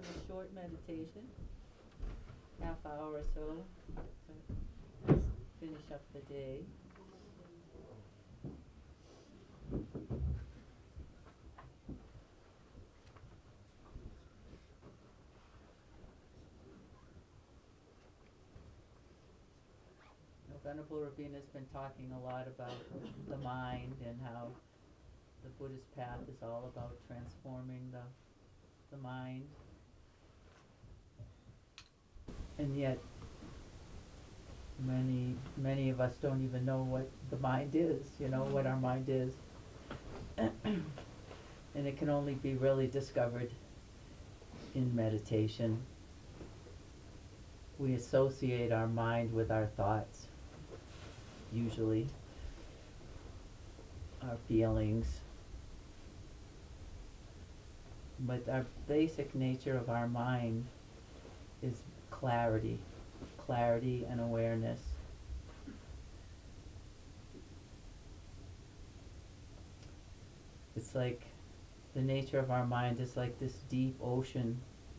a short meditation, half hour or so, to finish up the day. Venerable Rabina's been talking a lot about the mind and how the Buddhist path is all about transforming the mind. And yet, many of us don't even know what the mind is, what our mind is. And it can only be really discovered in meditation. We associate our mind with our thoughts, usually, our feelings. But our basic nature of our mind is clarity and awareness. It's like the nature of our mind is like this deep ocean,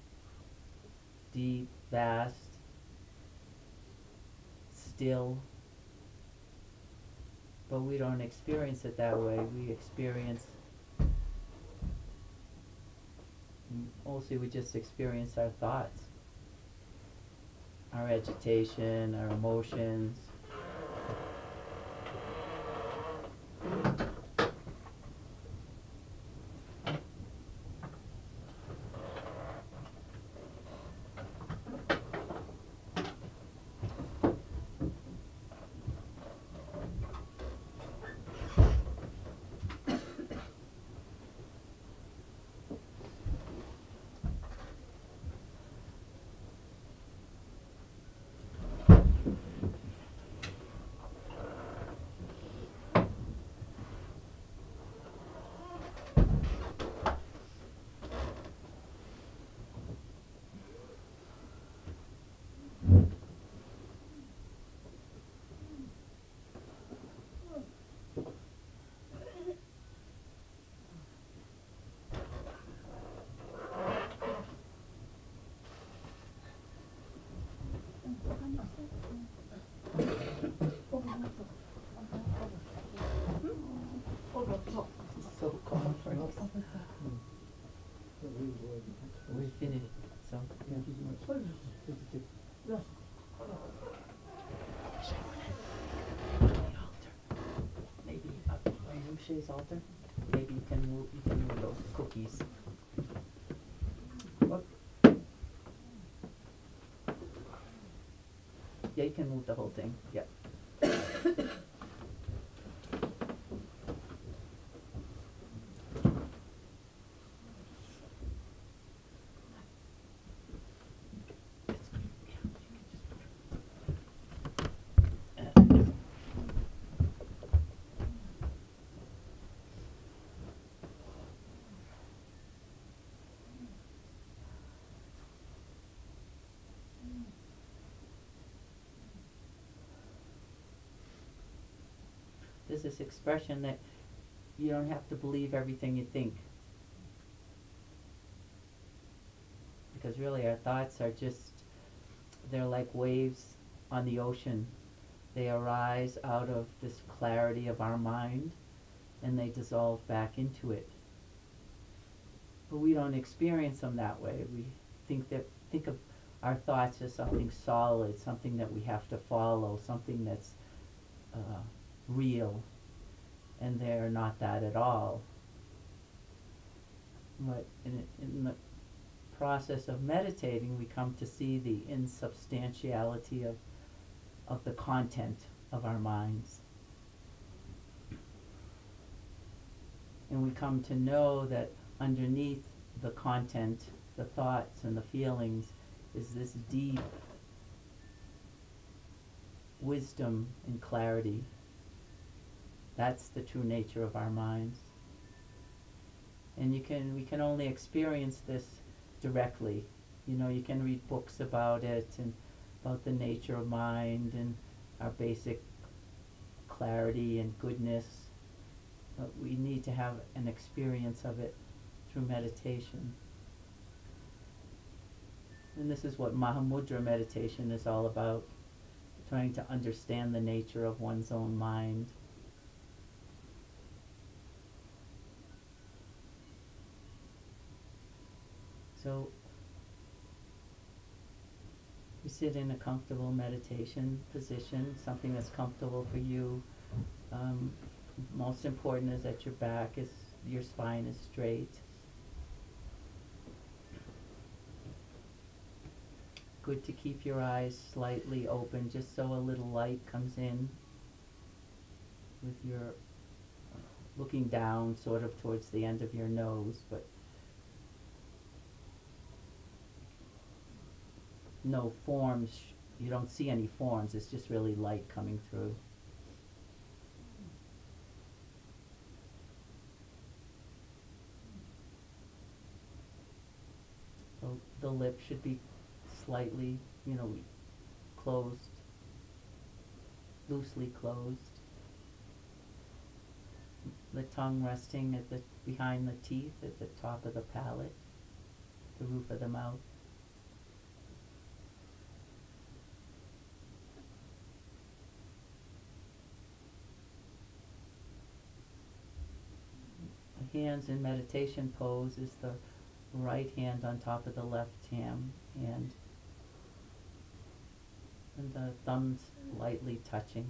deep, vast, still, but we don't experience it that way. Mostly we just experience our thoughts, our agitation, our emotions. So conference. We finished. So yeah. Maybe up by Rushe's altar. Maybe you can move those cookies. What? Yeah, you can move the whole thing. Yeah. There's this expression that you don't have to believe everything you think. Because really our thoughts are they're like waves on the ocean. They arise out of this clarity of our mind and they dissolve back into it. But we don't experience them that way. We think of our thoughts as something solid, something that we have to follow, something that's real, and they're not that at all. But in the process of meditating, we come to see the insubstantiality of the content of our minds. And we come to know that underneath the content, the thoughts and the feelings, is this deep wisdom and clarity. That's the true nature of our minds. And we can only experience this directly. You can read books about it and about the nature of mind and our basic clarity and goodness. But we need to have an experience of it through meditation. And this is what Mahamudra meditation is all about, trying to understand the nature of one's own mind. So you sit in a comfortable meditation position, something that's comfortable for you. Most important is that your spine is straight. Good to keep your eyes slightly open, just so a little light comes in with your looking down sort of towards the end of your nose, but no forms. You don't see any forms. It's just really light coming through. So the lip should be slightly, closed, loosely closed. The tongue resting behind the teeth at the top of the palate, the roof of the mouth. The hands in meditation pose is the right hand on top of the left hand, and the thumbs lightly touching.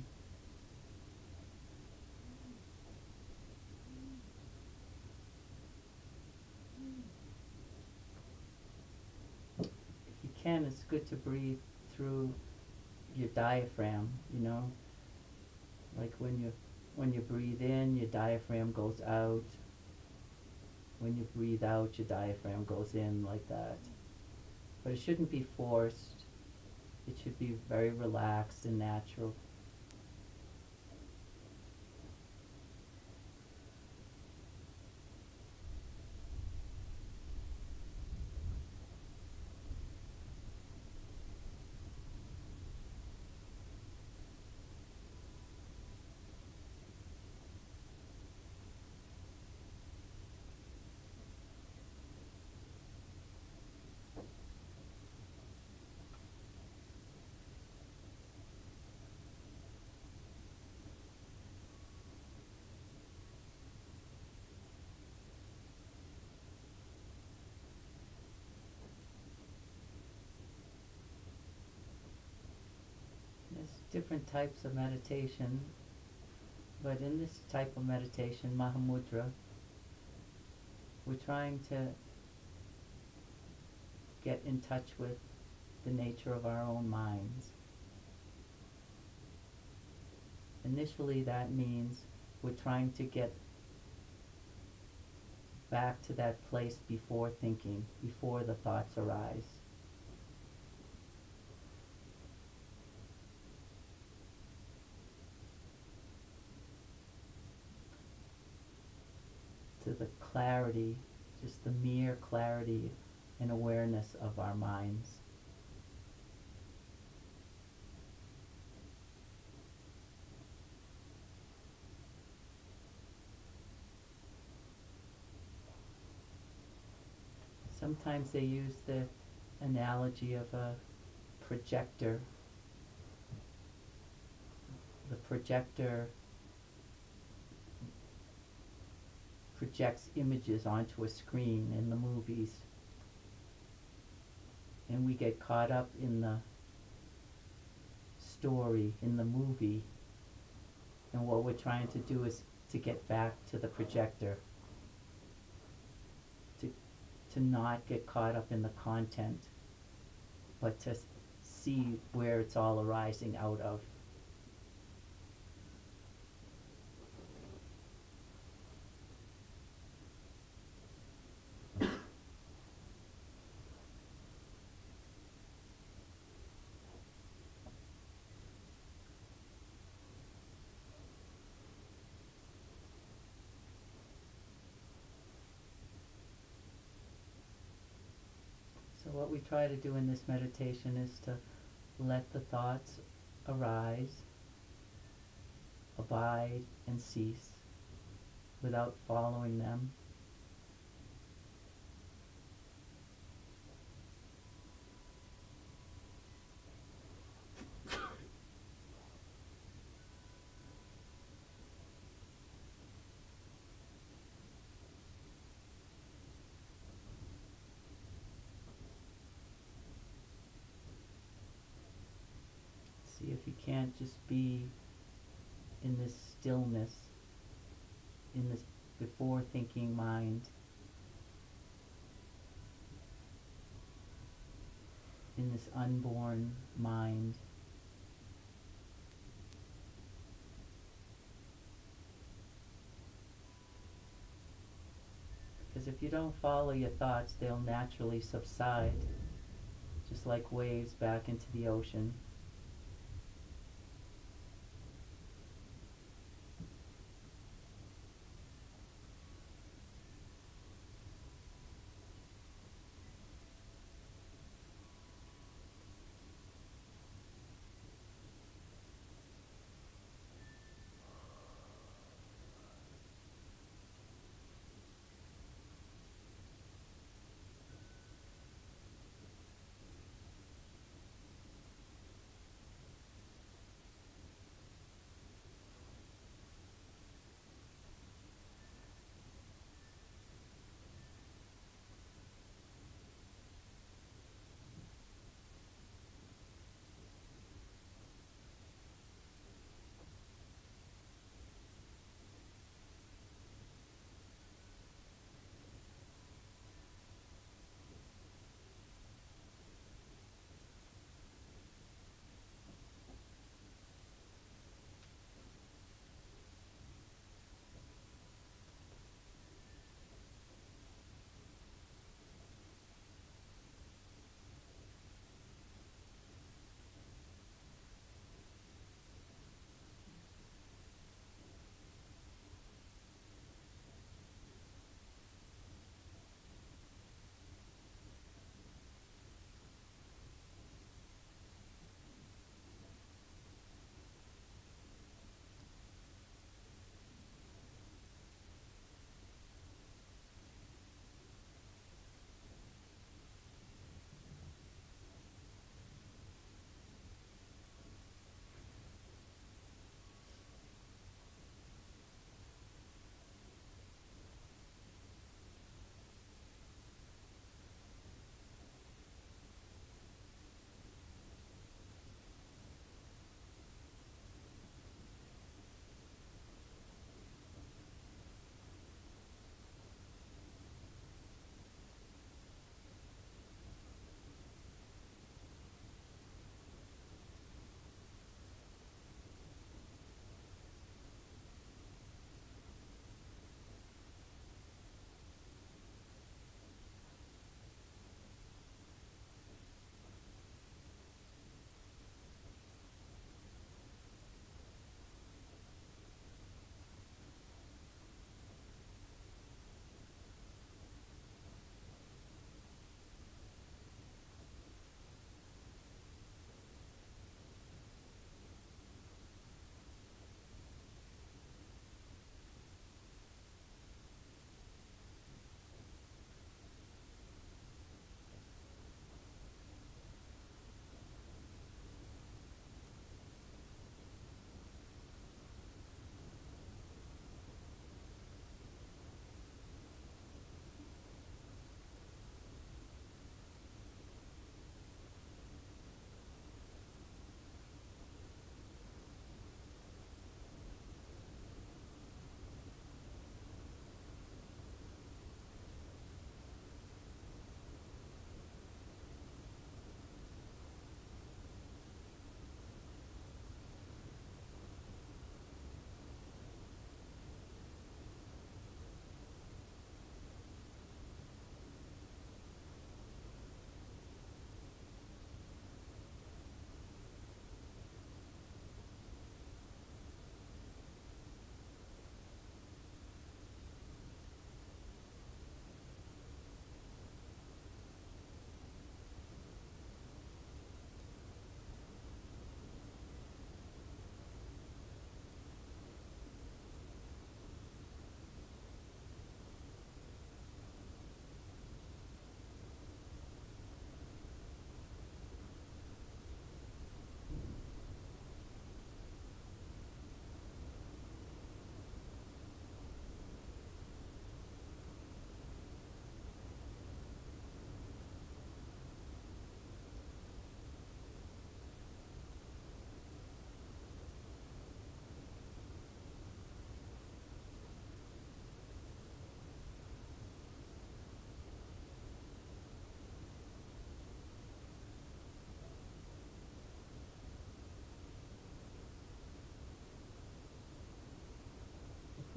If you can, it's good to breathe through your diaphragm, like when you breathe in, your diaphragm goes out. When you breathe out, your diaphragm goes in, like that. But it shouldn't be forced. It should be very relaxed and natural. There's different types of meditation, but in this type of meditation, Mahamudra, we're trying to get in touch with the nature of our own minds. Initially, that means we're trying to get back to that place before thinking, before the thoughts arise. To the clarity, just the mere clarity and awareness of our minds. Sometimes they use the analogy of a projector. The projector projects images onto a screen in the movies, and we get caught up in the story, in the movie, and what we're trying to do is to get back to the projector, to not get caught up in the content, but to see where it's all arising out of. So what we try to do in this meditation is to let the thoughts arise, abide, and cease without following them. you can't just be in this stillness, in this before thinking mind, in this unborn mind. Because if you don't follow your thoughts, they'll naturally subside, just like waves back into the ocean.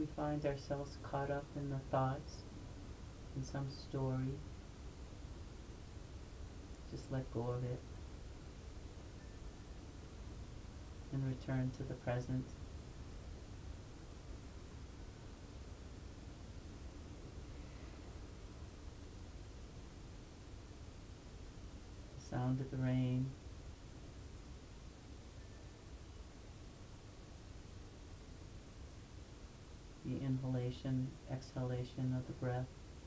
find ourselves caught up in the thoughts, in some story, just let go of it and return to the present. The sound of the rain, the inhalation, exhalation of the breath.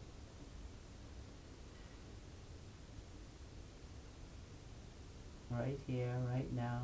Right here, right now.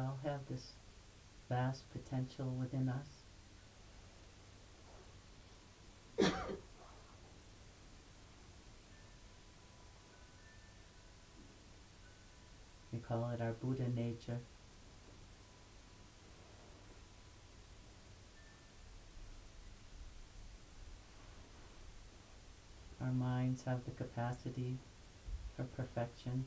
all have this vast potential within us. We call it our Buddha nature. Our minds have the capacity for perfection.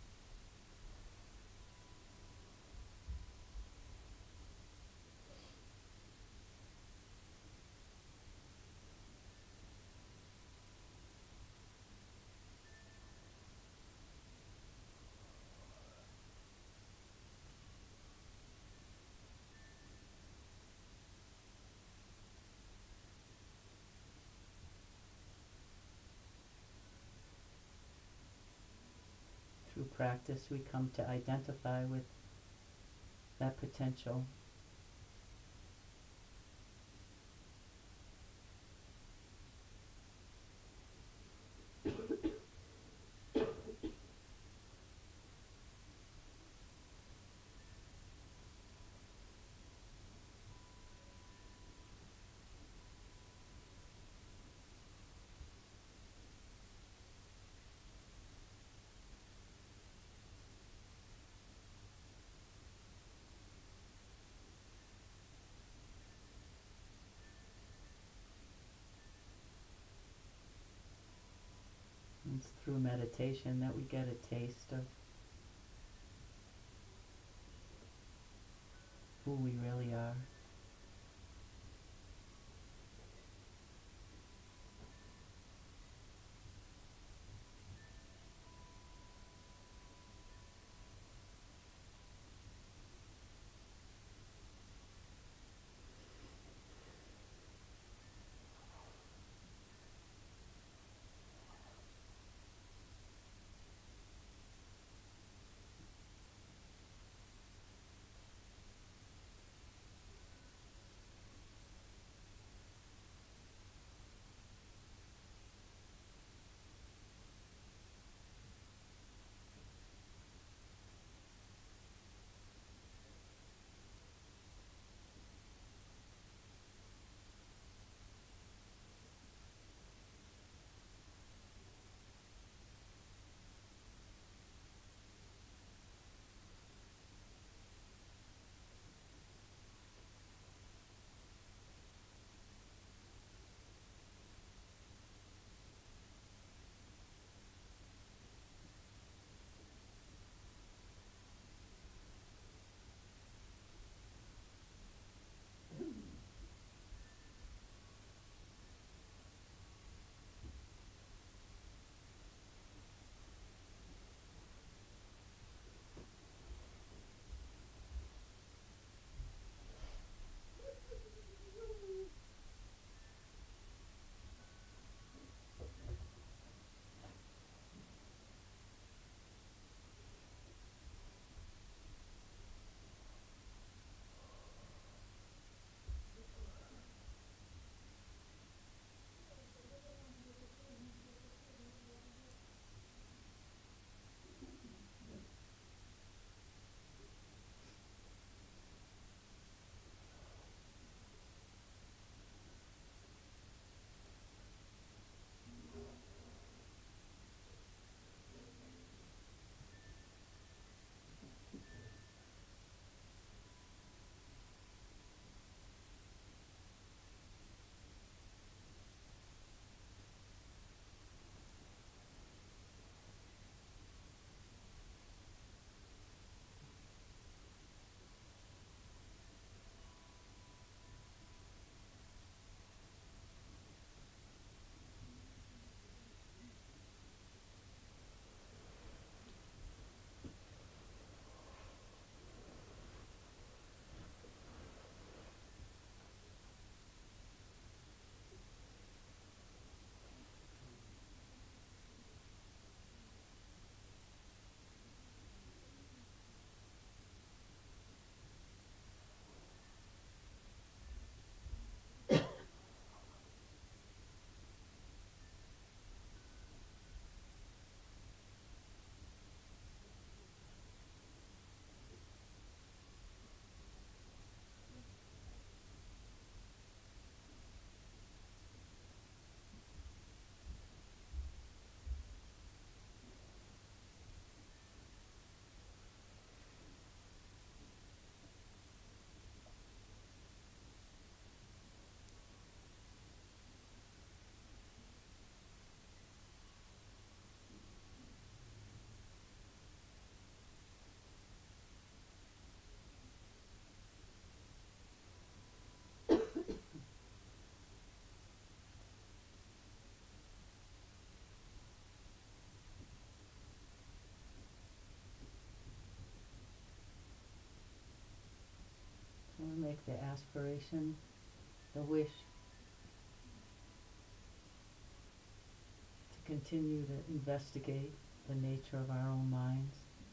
Through practice, we come to identify with that potential. It's through meditation that we get a taste of who we really are. the aspiration, the wish to continue to investigate the nature of our own minds.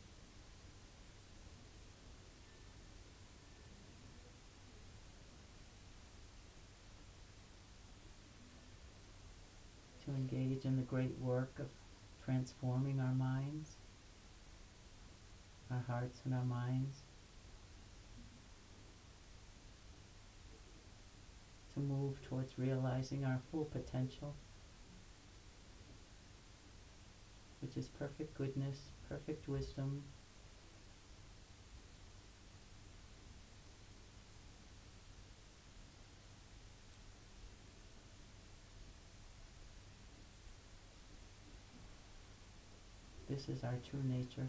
To engage in the great work of transforming our minds, our hearts and our minds, to move towards realizing our full potential, which is perfect goodness, perfect wisdom, this is our true nature.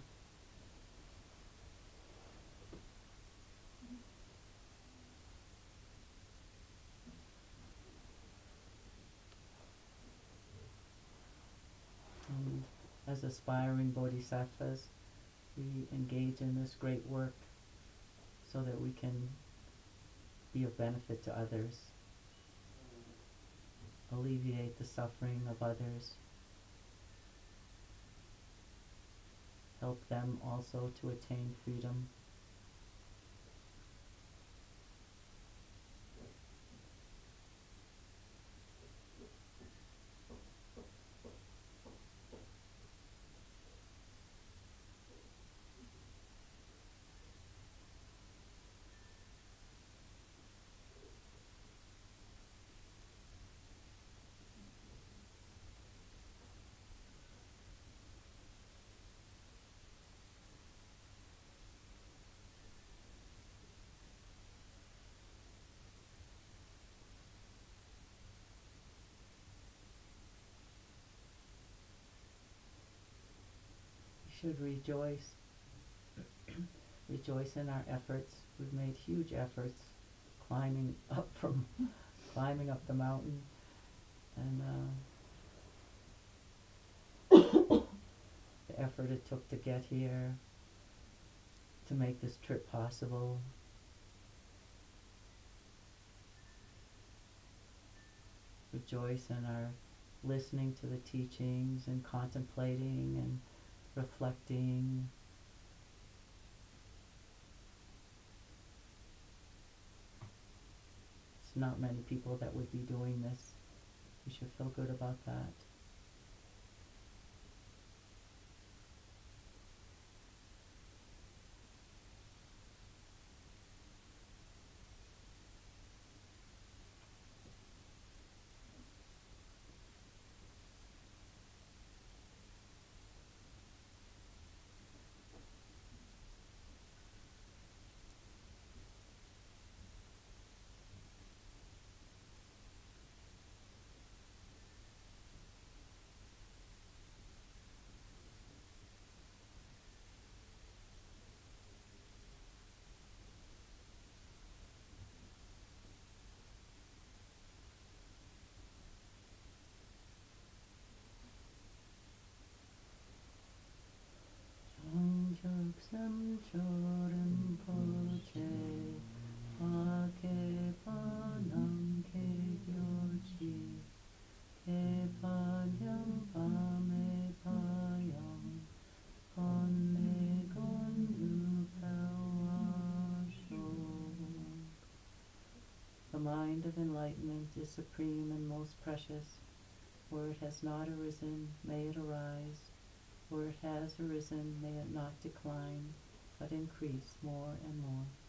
And as aspiring bodhisattvas, we engage in this great work so that we can be of benefit to others, alleviate the suffering of others, help them also to attain freedom. Should rejoice. Rejoice in our efforts. We've made huge efforts climbing up the mountain, and the effort it took to get here, to make this trip possible. Rejoice in our listening to the teachings and contemplating and reflecting. It's not many people that would be doing this. We should feel good about that. Sam Chödrön poche ake panam ke gyochi ke panyam pame payam konne kondu pawasho. The mind of enlightenment is supreme and most precious. Where it has not arisen, may it arise. Where it has arisen, may it not decline, but increase more and more.